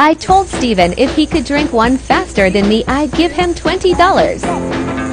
I told Steven if he could drink one faster than me, I'd give him $20.